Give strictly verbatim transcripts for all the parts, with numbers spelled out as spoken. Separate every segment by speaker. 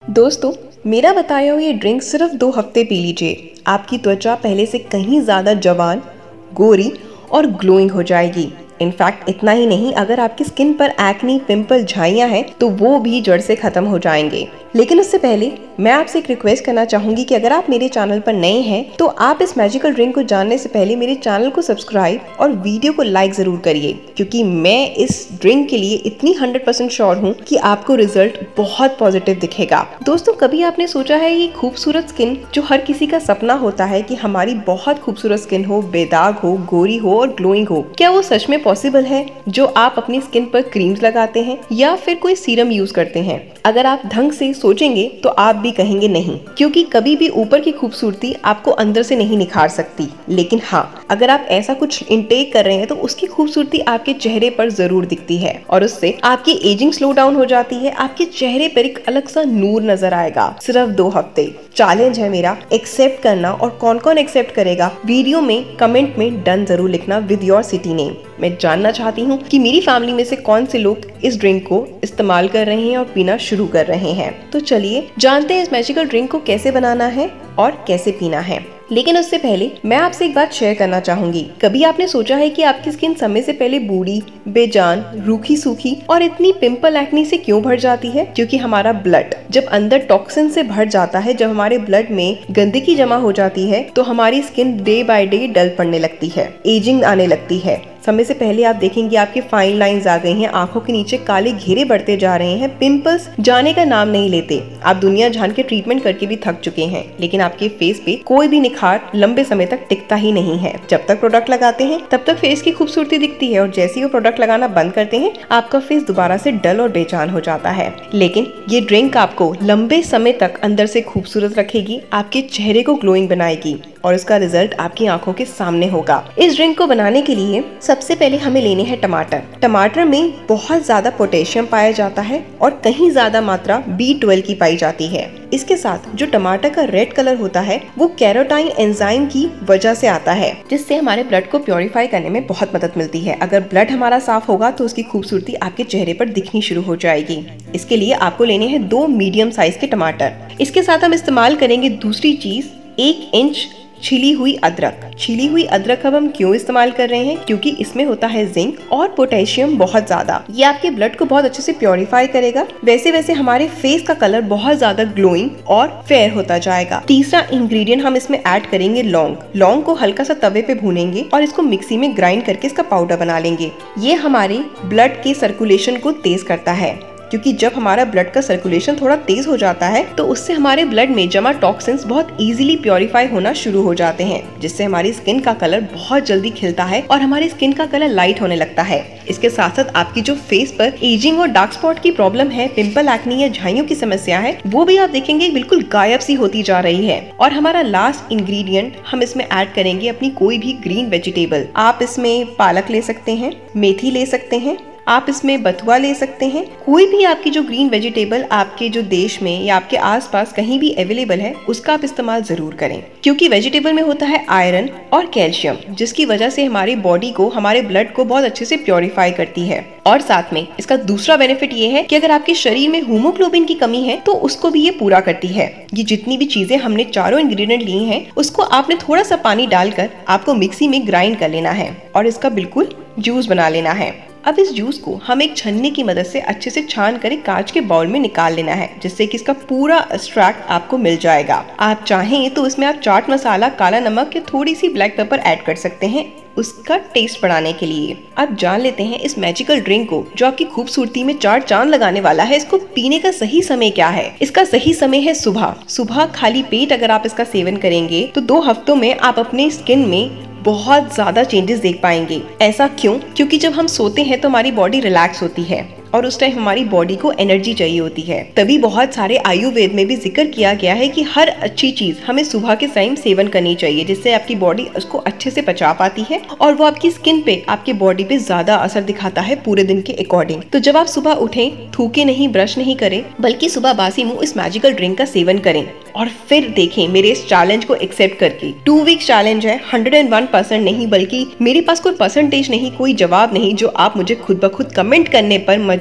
Speaker 1: दोस्तों, मेरा बताया हुआ ये ड्रिंक सिर्फ दो हफ्ते पी लीजिए, आपकी त्वचा पहले से कहीं ज़्यादा जवान, गोरी और ग्लोइंग हो जाएगी। इनफैक्ट इतना ही नहीं, अगर आपकी स्किन पर एक्ने, पिंपल, झाइयाँ हैं तो वो भी जड़ से ख़त्म हो जाएंगे। लेकिन उससे पहले मैं आपसे एक रिक्वेस्ट करना चाहूँगी कि अगर आप मेरे चैनल पर नए हैं तो आप इस मैजिकल ड्रिंक को जानने से पहले मेरे चैनल को सब्सक्राइब और वीडियो को लाइक ज़रूर करिए, क्योंकि मैं इस ड्रिंक के लिए इतनी हंड्रेड परसेंट श्योर हूँ कि आपको रिजल्ट बहुत पॉजिटिव दिखेगा। दोस्तों, कभी आपने सोचा है ये खूबसूरत स्किन जो हर किसी का सपना होता है कि हमारी बहुत खूबसूरत स्किन हो, बेदाग हो, गोरी हो और ग्लोइंग हो, क्या वो सच में पॉसिबल है जो आप अपनी स्किन पर क्रीम्स लगाते हैं या फिर कोई सीरम यूज करते हैं? अगर आप ढंग से सोचेंगे तो आप भी कहेंगे नहीं, क्योंकि कभी भी ऊपर की खूबसूरती आपको अंदर से नहीं निखार सकती। लेकिन हाँ, अगर आप ऐसा कुछ इनटेक कर रहे हैं तो उसकी खूबसूरती आपके चेहरे पर जरूर दिखती है और उससे आपकी एजिंग स्लो डाउन हो जाती है। आपके चेहरे पर एक अलग सा नूर नजर आएगा। सिर्फ दो हफ्ते चैलेंज है मेरा, एक्सेप्ट करना। और कौन कौन एक्सेप्ट करेगा, वीडियो में कमेंट में डन जरूर लिखना विद योर सिटी नेम। मैं जानना चाहती हूँ कि मेरी फैमिली में से कौन से लोग इस ड्रिंक को इस्तेमाल कर रहे हैं और पीना शुरू कर रहे हैं। तो चलिए जानते हैं इस मैजिकल ड्रिंक को कैसे बनाना है और कैसे पीना है। लेकिन उससे पहले मैं आपसे एक बात शेयर करना चाहूंगी। कभी आपने सोचा है कि आपकी स्किन समय से पहले बूढ़ी, बेजान, रूखी सूखी और इतनी पिंपल एक्ने से क्यों भर जाती है? क्योंकि हमारा ब्लड जब अंदर टॉक्सिन से भर जाता है, जब हमारे ब्लड में गंदगी जमा हो जाती है तो हमारी skin day by day dull पड़ने लगती है, एजिंग आने लगती है। समय से पहले आप देखेंगे आपकी फाइन लाइंस आ गई हैं, आंखों के नीचे काले घेरे बढ़ते जा रहे हैं, पिंपल्स जाने का नाम नहीं लेते। आप दुनिया जान के ट्रीटमेंट करके भी थक चुके हैं, लेकिन आपके फेस पे कोई भी निखार लंबे समय तक टिकता ही नहीं है। जब तक प्रोडक्ट लगाते हैं तब तक फेस की खूबसूरती दिखती है और जैसे ही वो प्रोडक्ट लगाना बंद करते हैं आपका फेस दोबारा से डल और बेजान हो जाता है। लेकिन ये ड्रिंक आपको लंबे समय तक अंदर से खूबसूरत रखेगी, आपके चेहरे को ग्लोइंग बनाएगी और इसका रिजल्ट आपकी आंखों के सामने होगा। इस ड्रिंक को बनाने के लिए सबसे पहले हमें लेने हैं टमाटर। टमाटर में बहुत ज्यादा पोटेशियम पाया जाता है और कहीं ज्यादा मात्रा बी ट्वेल्व की पाई जाती है। इसके साथ जो टमाटर का रेड कलर होता है वो कैरोटाइन एंजाइम की वजह से आता है, जिससे हमारे ब्लड को प्योरीफाई करने में बहुत मदद मिलती है। अगर ब्लड हमारा साफ होगा तो उसकी खूबसूरती आपके चेहरे पर दिखनी शुरू हो जाएगी। इसके लिए आपको लेने हैं दो मीडियम साइज के टमाटर। इसके साथ हम इस्तेमाल करेंगे दूसरी चीज, एक इंच छिली हुई अदरक। छिली हुई अदरक अब हम क्यों इस्तेमाल कर रहे हैं? क्योंकि इसमें होता है जिंक और पोटेशियम बहुत ज्यादा। ये आपके ब्लड को बहुत अच्छे से प्योरीफाई करेगा। वैसे वैसे हमारे फेस का कलर बहुत ज्यादा ग्लोइंग और फेयर होता जाएगा। तीसरा इंग्रेडिएंट हम इसमें ऐड करेंगे लौंग। लौंग को हल्का सा तवे पे भूनेंगे और इसको मिक्सी में ग्राइंड करके इसका पाउडर बना लेंगे। ये हमारे ब्लड के सर्कुलेशन को तेज करता है, क्योंकि जब हमारा ब्लड का सर्कुलेशन थोड़ा तेज हो जाता है तो उससे हमारे ब्लड में जमा टॉक्सिन्स बहुत इजीली प्योरीफाई होना शुरू हो जाते हैं, जिससे हमारी स्किन का कलर बहुत जल्दी खिलता है और हमारी स्किन का कलर लाइट होने लगता है। इसके साथ साथ आपकी जो फेस पर एजिंग और डार्क स्पॉट की प्रॉब्लम है, पिंपल, एक्ने या झाइयों की समस्या है, वो भी आप देखेंगे बिल्कुल गायब सी होती जा रही है। और हमारा लास्ट इंग्रेडिएंट हम इसमें ऐड करेंगे अपनी कोई भी ग्रीन वेजिटेबल। आप इसमें पालक ले सकते हैं, मेथी ले सकते हैं, आप इसमें बथुआ ले सकते हैं। कोई भी आपकी जो ग्रीन वेजिटेबल आपके जो देश में या आपके आसपास कहीं भी अवेलेबल है उसका आप इस्तेमाल जरूर करें, क्योंकि वेजिटेबल में होता है आयरन और कैल्शियम, जिसकी वजह से हमारी बॉडी को, हमारे ब्लड को बहुत अच्छे से प्योरीफाई करती है। और साथ में इसका दूसरा बेनिफिट ये है कि अगर आपके शरीर में हीमोग्लोबिन की कमी है तो उसको भी ये पूरा करती है। ये जितनी भी चीजें हमने चारों इंग्रेडिएंट लिए हैं उसको आपने थोड़ा सा पानी डालकर आपको मिक्सी में ग्राइंड कर लेना है और इसका बिल्कुल जूस बना लेना है। अब इस जूस को हम एक छन्नी की मदद से अच्छे से छान कर एक कांच के बाउल में निकाल लेना है, जिससे कि इसका पूरा एक्सट्रैक्ट आपको मिल जाएगा। आप चाहें तो इसमें आप चाट मसाला, काला नमक या थोड़ी सी ब्लैक पेपर ऐड कर सकते हैं उसका टेस्ट बढ़ाने के लिए। अब जान लेते हैं इस मैजिकल ड्रिंक को जो आपकी खूबसूरती में चार चांद लगाने वाला है, इसको पीने का सही समय क्या है? इसका सही समय है सुबह। सुबह खाली पेट अगर आप इसका सेवन करेंगे तो दो हफ्तों में आप अपनी स्किन में बहुत ज्यादा चेंजेस देख पाएंगे। ऐसा क्यों? क्योंकि जब हम सोते हैं तो हमारी बॉडी रिलैक्स होती है और उस टाइम हमारी बॉडी को एनर्जी चाहिए होती है। तभी बहुत सारे आयुर्वेद में भी जिक्र किया गया है कि हर अच्छी चीज हमें सुबह के टाइम सेवन करनी चाहिए, जिससे आपकी बॉडी उसको अच्छे से पचा पाती है और वो आपकी स्किन पे, आपके बॉडी पे ज्यादा असर दिखाता है पूरे दिन के अकॉर्डिंग। तो जब आप सुबह उठें, थूके नहीं, ब्रश नहीं करें, बल्कि सुबह बासी मुंह इस मैजिकल ड्रिंक का सेवन करें और फिर देखें मेरे इस चैलेंज को एक्सेप्ट करके। टू वीक चैलेंज है, हंड्रेड एंड वन परसेंट नहीं, बल्कि मेरे पास कोई परसेंटेज नहीं, कोई जवाब नहीं जो आप मुझे खुद ब खुद कमेंट करने पर मजबूर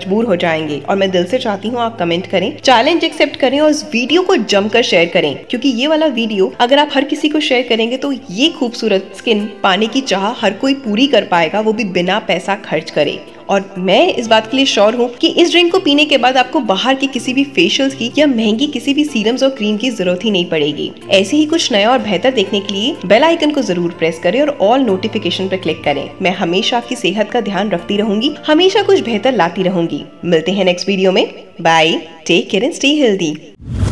Speaker 1: मजबूर हो जाएंगे। और मैं दिल से चाहती हूँ आप कमेंट करें, चैलेंज एक्सेप्ट करें और इस वीडियो को जमकर शेयर करें, क्योंकि ये वाला वीडियो अगर आप हर किसी को शेयर करेंगे तो ये खूबसूरत स्किन पाने की चाह हर कोई पूरी कर पाएगा, वो भी बिना पैसा खर्च करे। और मैं इस बात के लिए श्योर हूँ कि इस ड्रिंक को पीने के बाद आपको बाहर के किसी भी फेशियल्स की या महंगी किसी भी सीरम्स और क्रीम की जरूरत ही नहीं पड़ेगी। ऐसे ही कुछ नया और बेहतर देखने के लिए बेल आइकन को जरूर प्रेस करें और ऑल नोटिफिकेशन पर क्लिक करें। मैं हमेशा आपकी सेहत का ध्यान रखती रहूंगी, हमेशा कुछ बेहतर लाती रहूंगी। मिलते हैं नेक्स्ट वीडियो में। Bye, take care and stay healthy.